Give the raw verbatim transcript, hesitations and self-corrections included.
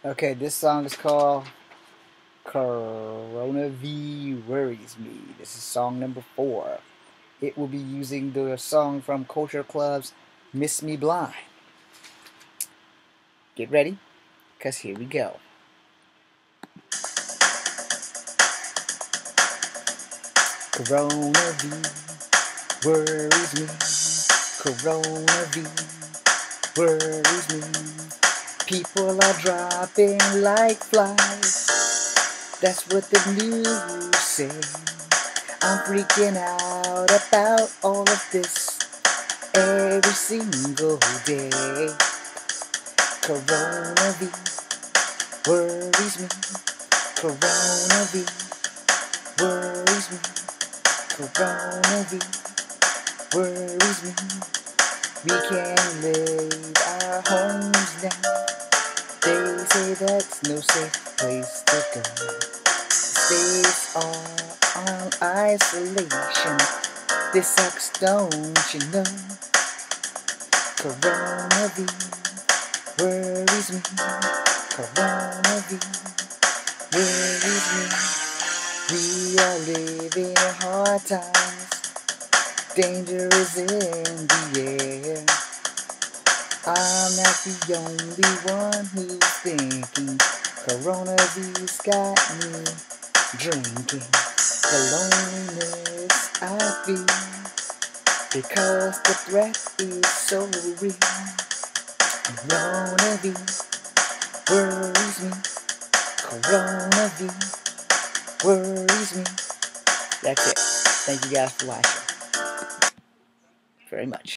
Okay, this song is called Corona V Worries Me. This is song number four. It will be using the song from Culture Club's Miss Me Blind. Get ready, because here we go. Corona V worries me. Corona V worries me. People are dropping like flies. That's what the news say. I'm freaking out about all of this every single day. Corona V worries me. Corona V worries me. Corona V worries me. We can't leave our homes now. They say that's no safe place to go. States are on isolation. This sucks, don't you know? Corona V worries me. Corona V worries me. We are living in hard times. Danger is in the air. I'm not the only one who's thinking Corona V's got me drinking. The loneliness I feel because the threat is so real. Corona V worries me. Corona V worries me. That's it. Thank you guys for watching very much.